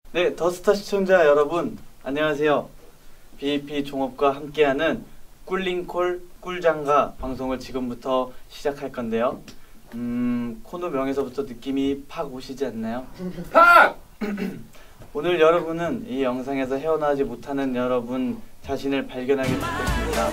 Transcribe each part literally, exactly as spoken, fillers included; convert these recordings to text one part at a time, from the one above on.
네, 더스타 시청자 여러분 안녕하세요. 비이피 종업과 함께하는 꿀링콜 꿀장가 방송을 지금부터 시작할 건데요. 음, 코너 명에서부터 느낌이 팍 오시지 않나요? 팍! 오늘 여러분은 이 영상에서 헤어나오지 못하는 여러분 자신을 발견하게 될 것입니다.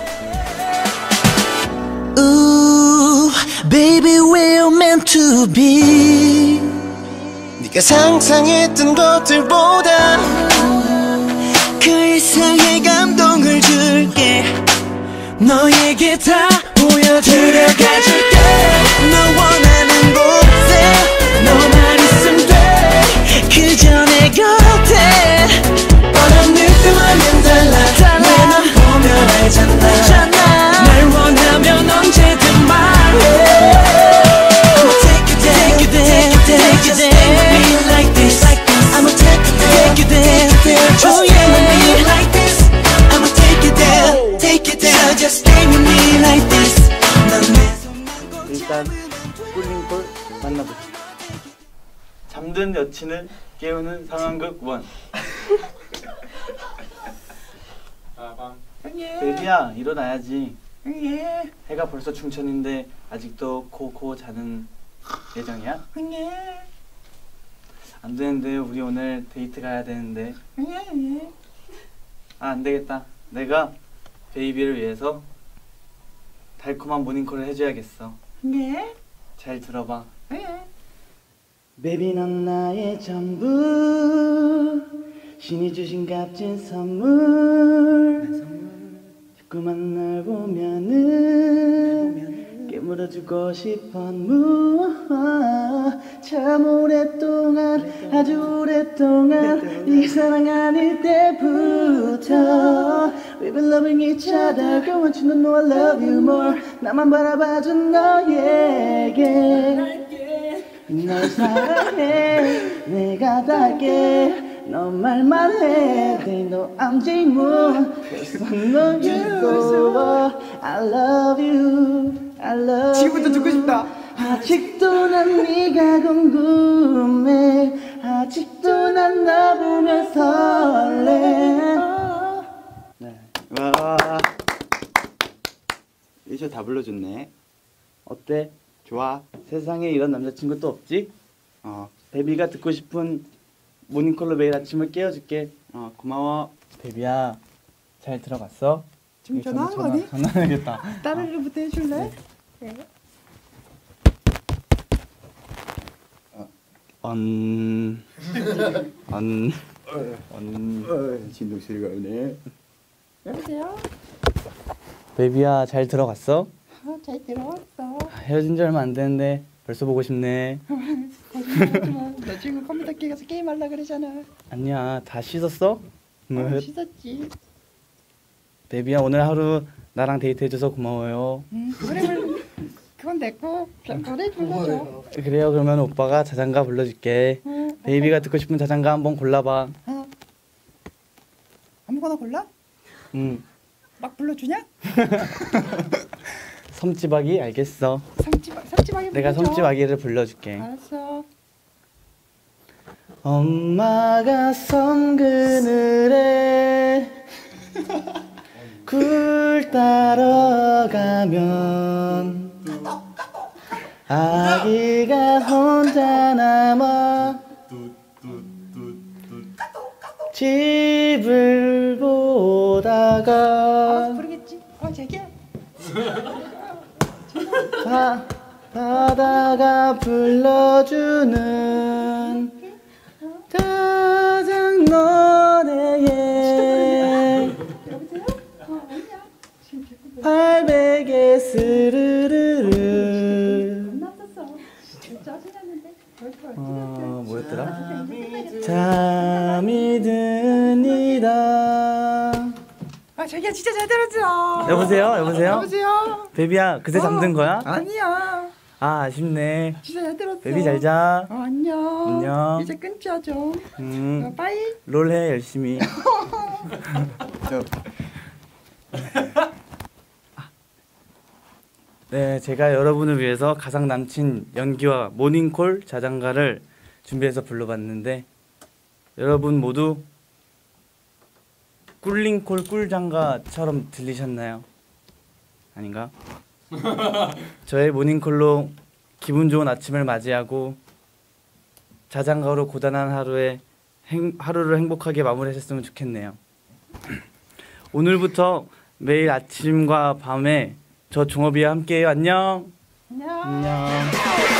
Ooh, baby, we're meant to be. 네가 상상했던 것들보다 그 이상의 감동을 줄게. 너에게 다 보여드려 가줄게. 너 원하는 곳에 너만 있으면 돼. 그저 내 곁에 뻔한 느낌하면 달라. 내 눈 보면 알잖아. 날 원하면 언제든 말해. I'ma take you there, take you there, take you there. Just stay with me like this. I'ma take you there, take you there. Just stay with me like this. I'ma take you there, take you there. Just stay with me like this. 일단 꿀링콜 만나보시죠. 잠든 여친을 깨우는 상황극 일. 베비야 일어나야지. 예. 해가 벌써 중천인데 아직도 코코 자는 예정이야? 예. 안 되는데 우리 오늘 데이트 가야 되는데. 예. 아, 안 되겠다. 내가 베이비를 위해서 달콤한 모닝콜을 해줘야겠어. 예. 잘 들어봐. 예. 베비 넌 나의 전부, 신이 주신 값진 선물. 자꾸만 널 보면은 깨물어주고 싶어. 참 오랫동안, 아주 오랫동안 네 사랑 아닐 때부터 We've been loving each other. Girl, want you to know I love you more. 나만 바라봐준 너에게 널 사랑해. 내가 달게 너 말만 해. They know I'm J-Moon. Yes, I know you so. I love you, I love you. 지금부터 듣고 싶다. 아직도 난 네가 궁금해. 아직도 난 나 보면 설레. 네. 와. 이제 다 불러줬네. 어때? 좋아? 세상에 이런 남자친구 또 없지? 어. 베비가 듣고 싶은 모닝콜로 매일 아침을 깨워줄게. 어, 고마워. 베비야, 잘 들어갔어? 지금 이거 전화하는 전화, 거니? 전화해야겠다. 다른 일부터 해줄래? 네. 언... 언... 언... 진동소리가 오네. 여보세요? 베비야, 잘 들어갔어? 아, 잘 들어왔어. 헤어진 지 얼마 안 됐는데 벌써 보고 싶네. 거짓말하지마. 너 지금 컴퓨터 깨 가서 게임하려 그러잖아. 아니야, 다 씻었어? 어, 씻었지. 베비야, 오늘 하루 나랑 데이트해줘서 고마워요. 응, 그래 그래. 그건 됐고 그냥 노래 불러줘. 그래요, 그러면 오빠가 자장가 불러줄게. 응, 베이비가 듣고 싶은 자장가 한번 골라봐. 어. 아무거나 골라? 응. 막 불러주냐? 섬지박이 알겠어. 삼지박 삼지박이 내가 불러줘. 섬지박이를 불러줄게. 알았어. 엄마가 선 그늘에 굴 따러 가면 아기가 혼자 남아 집을 보다가 알아서 부르겠지? 어, 자기야. 바, 바다가 불러주는 짜장 노래에 여보세요? 어, 아니야. 지금 개꿀 팔베개 스르르르. 안 나왔었어. 짜증났는데. 벌써 어, 뭐였더라? 잠이 듭니다. 아, 자기야 진짜 잘 들었죠? 여보세요? 여보세요? 여보세요? 베비야, 그새 잠든 거야? 아니야. 아, 아쉽네. 진짜 잘 들었어. 베비 잘 자. 어, 안녕. 안녕. 이제 끊자 좀. 음, 어, 빠이. 롤해 열심히. 네, 제가 여러분을 위해서 가상 남친 연기와 모닝콜 자장가를 준비해서 불러봤는데 여러분 모두 꿀링콜 꿀장가처럼 들리셨나요? 아닌가? 저의 모닝콜로 기분 좋은 아침을 맞이하고 자장가로 고단한 하루에 행, 하루를 행복하게 마무리하셨으면 좋겠네요. 오늘부터 매일 아침과 밤에 저 종업이와 함께해요. 안녕. 안녕. 안녕.